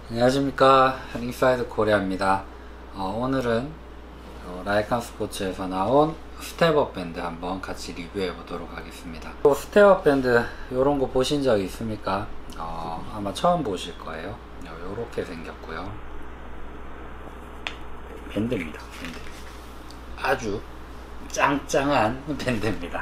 안녕하십니까, 인사이드 코리아입니다. 오늘은 라이칸 스포츠에서 나온 스텝업 밴드 한번 같이 리뷰해 보도록 하겠습니다. 스텝업 밴드 이런 거 보신 적 있습니까? 아마 처음 보실 거예요. 이렇게 생겼고요. 밴드입니다. 밴드. 아주 짱짱한 밴드입니다.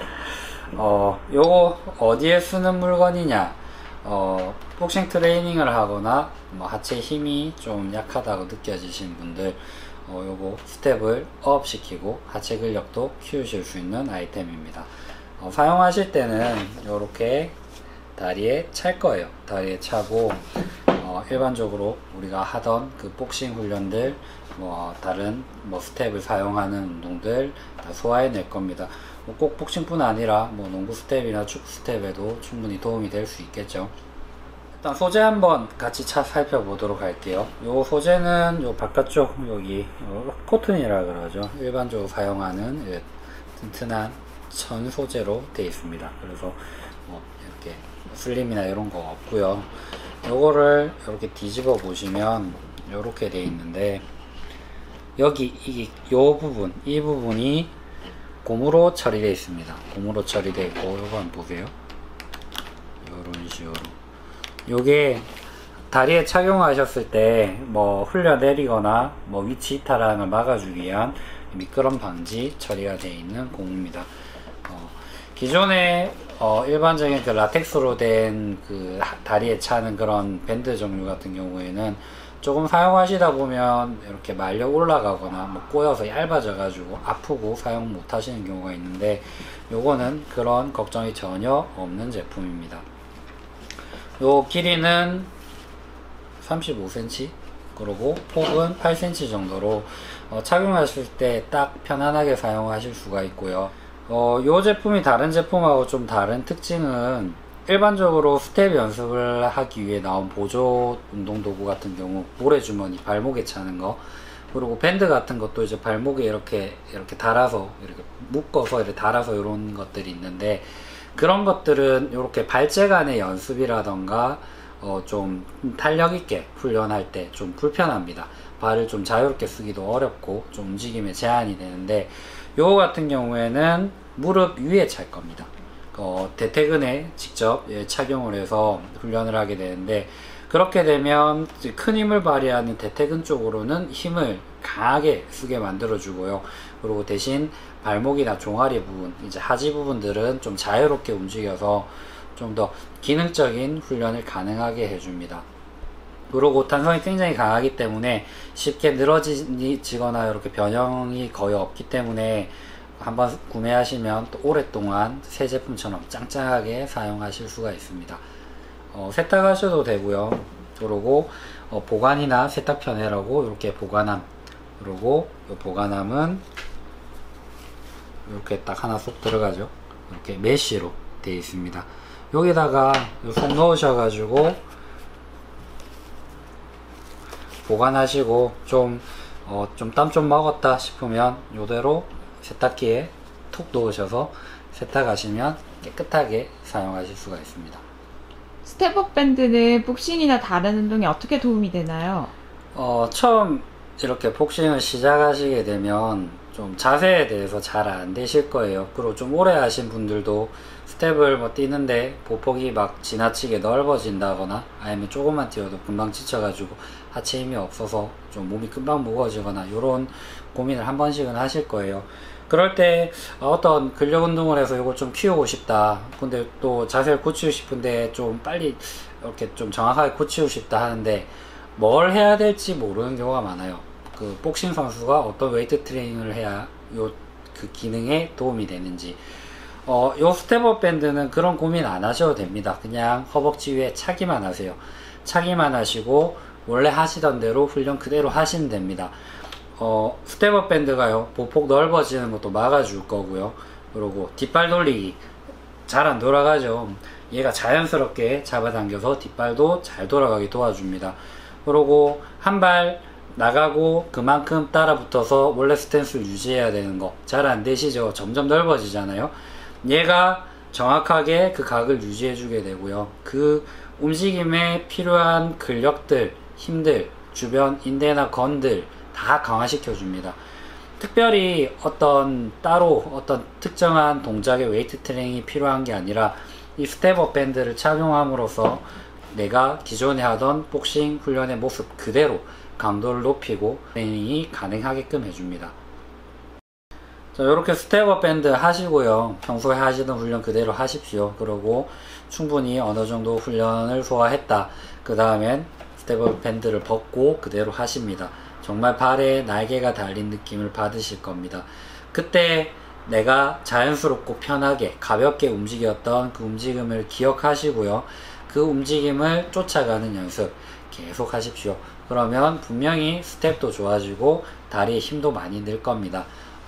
요거 어디에 쓰는 물건이냐? 복싱 트레이닝을 하거나 하체 힘이 좀 약하다고 느껴지신 분들 요거 스텝을 업 시키고 하체 근력도 키우실 수 있는 아이템입니다. 사용하실 때는 이렇게 다리에 찰 거예요. 다리에 차고 일반적으로 우리가 하던 그 복싱 훈련들 다른 스텝을 사용하는 운동들 다 소화해낼 겁니다. 꼭 복싱뿐 아니라 농구 스텝이나 축구 스텝에도 충분히 도움이 될 수 있겠죠. 일단 소재 한번 같이 살펴보도록 할게요. 요 소재는 요 바깥쪽 여기 코튼이라 그러죠. 일반적으로 사용하는 튼튼한 천 소재로 되어 있습니다. 그래서 이렇게 슬림이나 이런 거 없고요. 요거를 이렇게 뒤집어 보시면 이렇게 되어 있는데 여기 요 부분, 이 부분이 고무로 처리되어 있습니다. 고무로 처리되어 있고 요거 한번 보세요. 요런 식으로 요게 다리에 착용하셨을 때 흘려 내리거나 위치 이탈함을 막아주기 위한 미끄럼 방지 처리가 되어 있는 고무입니다. 기존에 일반적인 그 라텍스로 된 그 다리에 차는 그런 밴드 종류 같은 경우에는 조금 사용하시다 보면 이렇게 말려 올라가거나 꼬여서 얇아져 가지고 아프고 사용 못 하시는 경우가 있는데 요거는 그런 걱정이 전혀 없는 제품입니다. 요 길이는 35cm 그리고 폭은 8cm 정도로 착용하실 때 딱 편안하게 사용하실 수가 있고요. 요 제품이 다른 제품하고 좀 다른 특징은 일반적으로 스텝 연습을 하기 위해 나온 보조 운동도구 같은 경우 모래주머니 발목에 차는 거, 그리고 밴드 같은 것도 이제 발목에 이렇게 달아서 이렇게 묶어서 이렇게 달아서 이런 것들이 있는데 그런 것들은 이렇게 발재간의 연습이라던가 좀 탄력 있게 훈련할 때 좀 불편합니다. 발을 좀 자유롭게 쓰기도 어렵고 좀 움직임에 제한이 되는데 요거 같은 경우에는 무릎 위에 찰 겁니다. 대퇴근에 직접 착용을 해서 훈련을 하게 되는데 그렇게 되면 큰 힘을 발휘하는 대퇴근 쪽으로는 힘을 강하게 쓰게 만들어 주고요. 그리고 대신 발목이나 종아리 부분, 이제 하지 부분들은 좀 자유롭게 움직여서 좀 더 기능적인 훈련을 가능하게 해줍니다. 그리고 탄성이 굉장히 강하기 때문에 쉽게 늘어지거나 이렇게 변형이 거의 없기 때문에 한번 구매하시면 또 오랫동안 새 제품처럼 짱짱하게 사용하실 수가 있습니다. 세탁하셔도 되고요. 그리고 보관이나 세탁 편해라고 이렇게 보관함, 그리고 이 보관함은 이렇게 딱 하나 쏙 들어가죠. 이렇게 메쉬로 되어 있습니다. 여기다가 손 넣으셔가지고 보관하시고 좀 땀 좀 먹었다 싶으면 이대로 세탁기에 툭 넣으셔서 세탁하시면 깨끗하게 사용하실 수가 있습니다. 스텝업 밴드는 복싱이나 다른 운동에 어떻게 도움이 되나요? 처음 이렇게 복싱을 시작하시게 되면 좀 자세에 대해서 잘 안 되실 거예요. 그리고 좀 오래 하신 분들도 스텝을 뛰는데 보폭이 막 지나치게 넓어진다거나 아니면 조금만 뛰어도 금방 지쳐가지고 하체 힘이 없어서 좀 몸이 금방 무거워지거나 이런 고민을 한 번씩은 하실 거예요. 그럴 때 어떤 근력 운동을 해서 이걸 좀 키우고 싶다, 근데 또 자세를 고치고 싶은데 좀 빨리 이렇게 좀 정확하게 고치고 싶다 하는데 뭘 해야 될지 모르는 경우가 많아요. 그 복싱 선수가 어떤 웨이트 트레이닝을 해야 그 기능에 도움이 되는지. 요 스텝업 밴드는 그런 고민 안 하셔도 됩니다. 그냥 허벅지 위에 차기만 하세요. 차기만 하시고 원래 하시던 대로 훈련 그대로 하시면 됩니다. 스텝업 밴드가요, 보폭 넓어지는 것도 막아줄 거고요. 그리고 뒷발 돌리기 잘 안 돌아가죠. 얘가 자연스럽게 잡아당겨서 뒷발도 잘 돌아가게 도와줍니다. 그리고 한 발 나가고 그만큼 따라 붙어서 원래 스탠스를 유지해야 되는 거 잘 안 되시죠? 점점 넓어지잖아요. 얘가 정확하게 그 각을 유지해 주게 되고요. 그 움직임에 필요한 근력들, 힘들, 주변 인대나 건들 다 강화시켜 줍니다. 특별히 따로 특정한 동작의 웨이트 트레이닝이 필요한 게 아니라 이 스텝업 밴드를 착용함으로써 내가 기존에 하던 복싱 훈련의 모습 그대로 강도를 높이고 트레이닝이 가능하게끔 해줍니다. 자, 이렇게 스텝업 밴드 하시고요. 평소에 하시던 훈련 그대로 하십시오. 그리고 충분히 어느 정도 훈련을 소화했다. 그 다음엔 스텝업 밴드를 벗고 그대로 하십니다. 정말 발에 날개가 달린 느낌을 받으실 겁니다. 그때 내가 자연스럽고 편하게 가볍게 움직였던 그 움직임을 기억하시고요. 그 움직임을 쫓아가는 연습 계속 하십시오. 그러면 분명히 스텝도 좋아지고 다리에 힘도 많이 늘 겁니다.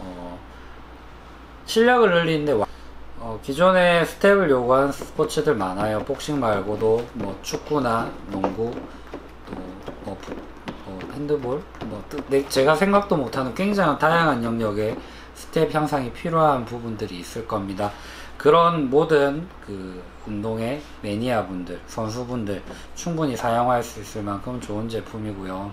실력을 늘리는데 기존에 스텝을 요구하는 스포츠들 많아요. 복싱 말고도 뭐 축구나 농구, 또 핸드볼, 제가 생각도 못하는 굉장히 다양한 영역의 스텝 향상이 필요한 부분들이 있을 겁니다. 그런 모든 그 운동의 매니아분들, 선수분들 충분히 사용할 수 있을 만큼 좋은 제품이고요.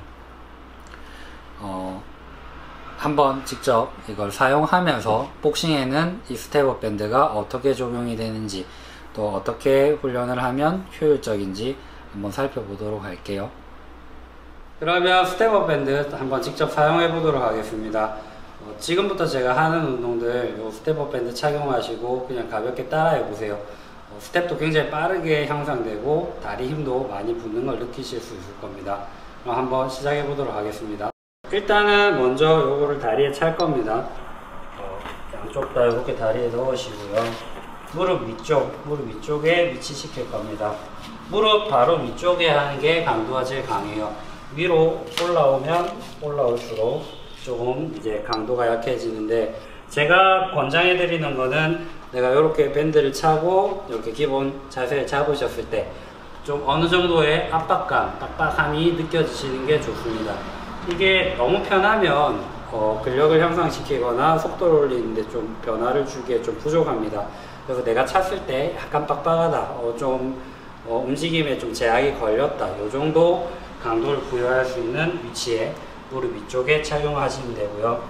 한번 직접 이걸 사용하면서 복싱에는 이 스텝업 밴드가 어떻게 적용이 되는지, 또 어떻게 훈련을 하면 효율적인지 한번 살펴보도록 할게요. 그러면 스텝업 밴드 한번 직접 사용해 보도록 하겠습니다. 지금부터 제가 하는 운동들 스텝업 밴드 착용하시고 그냥 가볍게 따라해 보세요. 스텝도 굉장히 빠르게 향상되고 다리 힘도 많이 붙는 걸 느끼실 수 있을 겁니다. 그럼 한번 시작해 보도록 하겠습니다. 일단은 먼저 요거를 다리에 찰 겁니다. 양쪽 다 이렇게 다리에 넣으시고요. 무릎 위쪽에 위치시킬 겁니다. 무릎 바로 위쪽에 하는 게 강도가 제일 강해요. 위로 올라오면 올라올수록 조금 이제 강도가 약해지는데, 제가 권장해 드리는 거는 내가 이렇게 밴드를 차고 이렇게 기본 자세를 잡으셨을 때 좀 어느 정도의 압박감, 빡빡함이 느껴지시는 게 좋습니다. 이게 너무 편하면 근력을 향상시키거나 속도를 올리는데 좀 변화를 주기에 좀 부족합니다. 그래서 내가 찼을 때 약간 빡빡하다, 움직임에 좀 제약이 걸렸다, 요 정도 강도를 부여할 수 있는 위치에 무릎 위쪽에 착용하시면 되고요.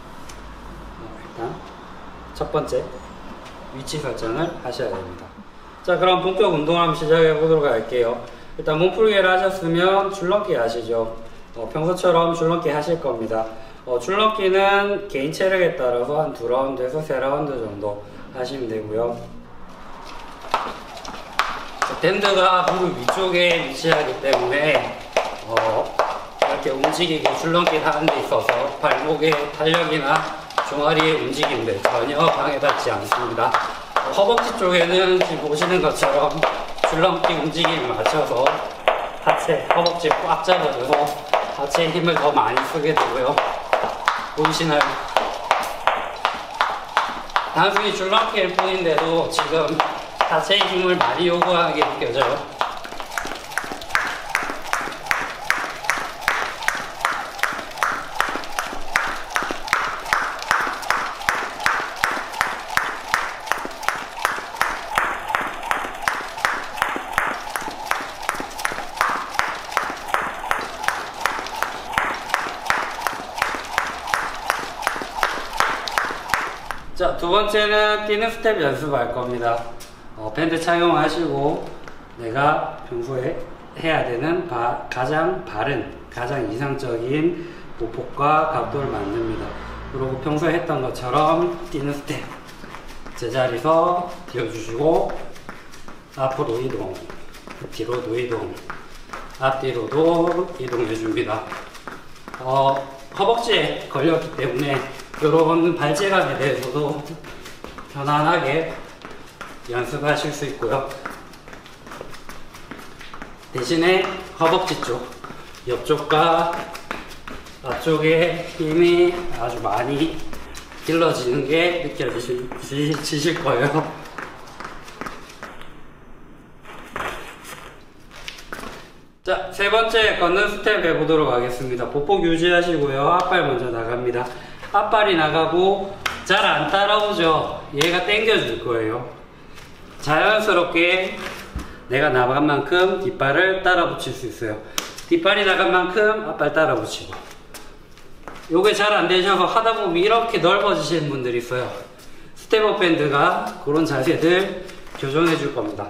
일단 첫 번째 위치 설정을 하셔야 됩니다. 자, 그럼 본격 운동을 한번 시작해 보도록 할게요. 일단 몸풀기를 하셨으면 줄넘기 아시죠? 평소처럼 줄넘기 하실 겁니다. 줄넘기는 개인 체력에 따라서 한 2라운드에서 3라운드 정도 하시면 되고요. 밴드가 무릎 위쪽에 위치하기 때문에 이렇게 움직이고 줄넘기를 하는 데 있어서 발목의 탄력이나 종아리의 움직임들 전혀 방해받지 않습니다. 허벅지 쪽에는 지금 보시는 것처럼 줄넘기 움직임에 맞춰서 하체, 허벅지 꽉 잡아줘서 하체에 힘을 더 많이 쓰게 되고요. 보이시나요? 단순히 줄넘기일 뿐인데도 지금 하체의 힘을 많이 요구하게 느껴져요. 자, 두 번째는 뛰는 스텝 연습할 겁니다. 밴드 착용하시고 내가 평소에 해야 되는 가장 바른, 가장 이상적인 보폭과 각도를 만듭니다. 그리고 평소에 했던 것처럼 뛰는 스텝 제자리에서 뛰어주시고 앞으로 이동, 뒤로도 이동, 앞뒤로도 이동해 줍니다. 허벅지에 걸렸기 때문에 이런 발재감에 대해서도 편안하게 연습하실 수 있고요. 대신에 허벅지 쪽, 옆쪽과 앞쪽에 힘이 아주 많이 길러지는 게 느껴지실 거예요. 자, 세 번째 걷는 스텝 해보도록 하겠습니다. 보폭 유지하시고요. 앞발 먼저 나갑니다. 앞발이 나가고 잘 안 따라오죠. 얘가 당겨줄 거예요. 자연스럽게 내가 나간 만큼 뒷발을 따라 붙일 수 있어요. 뒷발이 나간 만큼 앞발 따라 붙이고. 요게 잘 안 되셔서 하다 보면 이렇게 넓어지시는 분들이 있어요. 스텝업 밴드가 그런 자세들 교정해 줄 겁니다.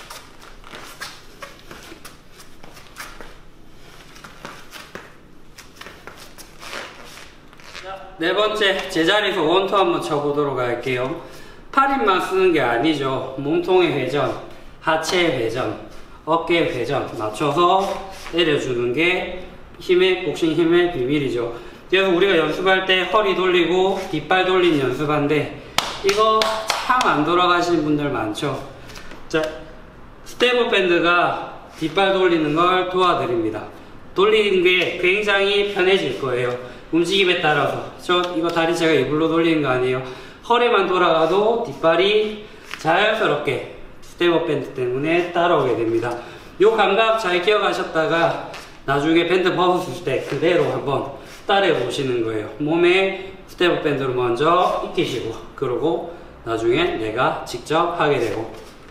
자, 네 번째, 제자리에서 원투 한번 쳐보도록 할게요. 팔힘만 쓰는 게 아니죠. 몸통의 회전, 하체의 회전, 어깨 회전 맞춰서 때려주는 게 복싱 힘의 비밀이죠. 그래서 우리가 연습할 때 허리 돌리고 뒷발 돌리는 연습하는데 이거 참 안 돌아가시는 분들 많죠. 자, 스텝업 밴드가 뒷발 돌리는 걸 도와드립니다. 돌리는 게 굉장히 편해질 거예요. 움직임에 따라서. 이거 다리 제가 이불로 돌리는 거 아니에요. 허리만 돌아가도 뒷발이 자연스럽게 스텝업 밴드 때문에 따라오게 됩니다. 요 감각 잘 기억하셨다가 나중에 밴드 벗었을 때 그대로 한번 따라해 보시는 거예요. 몸에 스텝업 밴드를 먼저 익히시고, 그러고 나중에 내가 직접 하게 되고.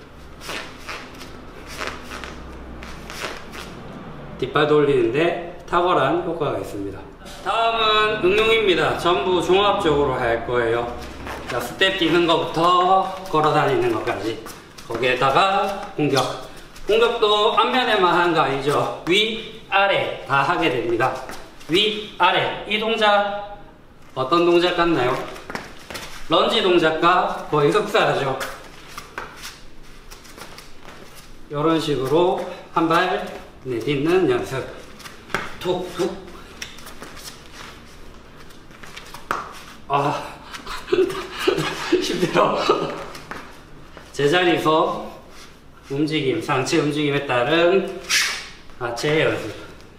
뒷발 돌리는데 탁월한 효과가 있습니다. 다음은 응용입니다. 전부 종합적으로 할 거예요. 자, 스텝 뛰는 것부터 걸어 다니는 것까지. 거기에다가 공격. 공격도 앞면에만 하는 거 아니죠. 위, 아래 다 하게 됩니다. 위, 아래. 이 동작 어떤 동작 같나요? 런지 동작과 거의 흡사하죠. 이런 식으로 한 발 내딛는 연습. 툭툭. 아 힘들어. 제자리에서 움직임, 상체 움직임에 따른 하체 연습.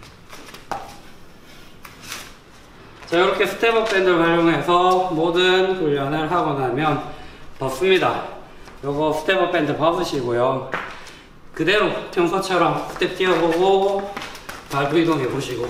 자, 이렇게 스텝업 밴드를 활용해서 모든 훈련을 하고 나면 벗습니다. 요거 스텝업 밴드 벗으시고요. 그대로 평소처럼 스텝 뛰어보고 발도 이동해 보시고.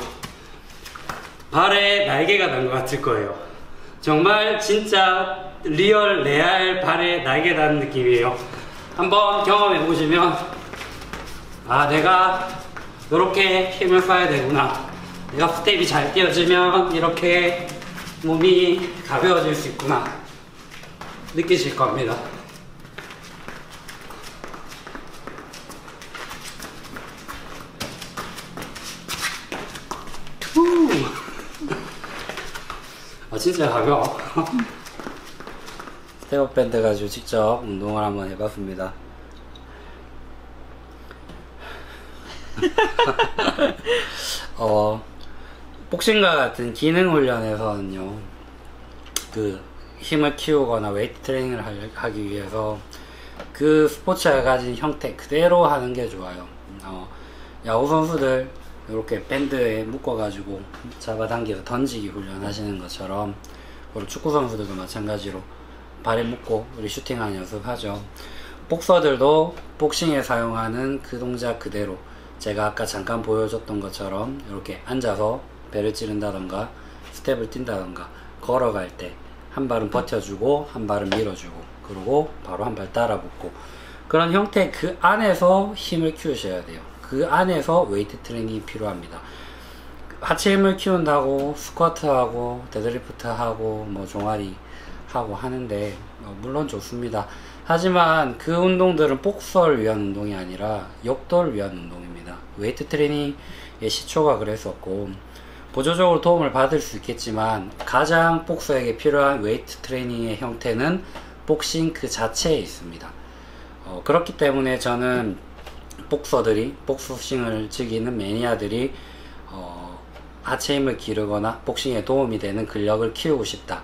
발에 날개가 난 것 같을 거예요. 정말 진짜 리얼 레알 발에 날개 단 느낌이에요. 한번 경험해 보시면 아, 내가 이렇게 힘을 써야 되구나, 내가 스텝이 잘 뛰어지면 이렇게 몸이 가벼워질 수 있구나 느끼실 겁니다. 아, 진짜 가벼워. 스텝업 밴드 가지고 직접 운동을 한번 해봤습니다. 복싱과 같은 기능 훈련에서는요, 그 힘을 키우거나 웨이트 트레이닝을 하기 위해서 그 스포츠가 가진 형태 그대로 하는 게 좋아요. 야구 선수들 이렇게 밴드에 묶어가지고 잡아당겨서 던지기 훈련하시는 것처럼, 그리고 축구 선수들도 마찬가지로 발에 묶고 우리 슈팅하는 연습하죠. 복서들도 복싱에 사용하는 그 동작 그대로 제가 아까 잠깐 보여줬던 것처럼 이렇게 앉아서 배를 찌른다던가 스텝을 뛴다던가 걸어갈 때 한 발은 버텨주고 한 발은 밀어주고, 그리고 바로 한 발 따라 붙고, 그런 형태 그 안에서 힘을 키우셔야 돼요. 그 안에서 웨이트 트레이닝이 필요합니다. 하체 힘을 키운다고 스쿼트하고 데드리프트하고 뭐 종아리 하고 하는데 물론 좋습니다. 하지만 그 운동들은 복서를 위한 운동이 아니라 역도를 위한 운동입니다. 웨이트 트레이닝의 시초가 그랬었고, 보조적으로 도움을 받을 수 있겠지만 가장 복서에게 필요한 웨이트 트레이닝의 형태는 복싱 그 자체에 있습니다. 그렇기 때문에 저는 복서들이, 복싱을 즐기는 매니아들이 하체 힘을 기르거나 복싱에 도움이 되는 근력을 키우고 싶다,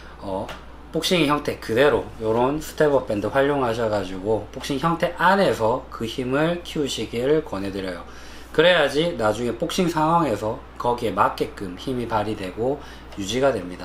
복싱의 형태 그대로 이런 스텝업 밴드 활용하셔가지고 복싱 형태 안에서 그 힘을 키우시기를 권해드려요. 그래야지 나중에 복싱 상황에서 거기에 맞게끔 힘이 발휘되고 유지가 됩니다.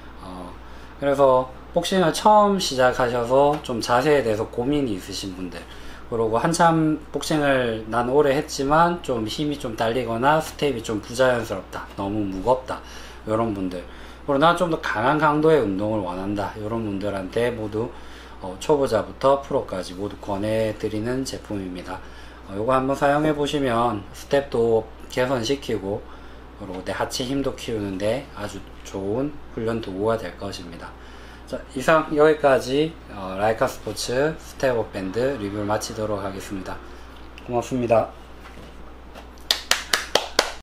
그래서 복싱을 처음 시작하셔서 좀 자세에 대해서 고민이 있으신 분들, 그리고 한참 복싱을 난 오래 했지만 좀 힘이 좀 딸리거나 스텝이 좀 부자연스럽다, 너무 무겁다, 이런 분들, 그리고 난 좀 더 강한 강도의 운동을 원한다, 이런 분들한테 모두 초보자부터 프로까지 모두 권해드리는 제품입니다. 요거 한번 사용해 보시면 스텝도 개선시키고 그리고 내 하체 힘도 키우는데 아주 좋은 훈련 도구가 될 것입니다. 자, 이상 여기까지 라이카 스포츠 스텝업 밴드 리뷰를 마치도록 하겠습니다. 고맙습니다.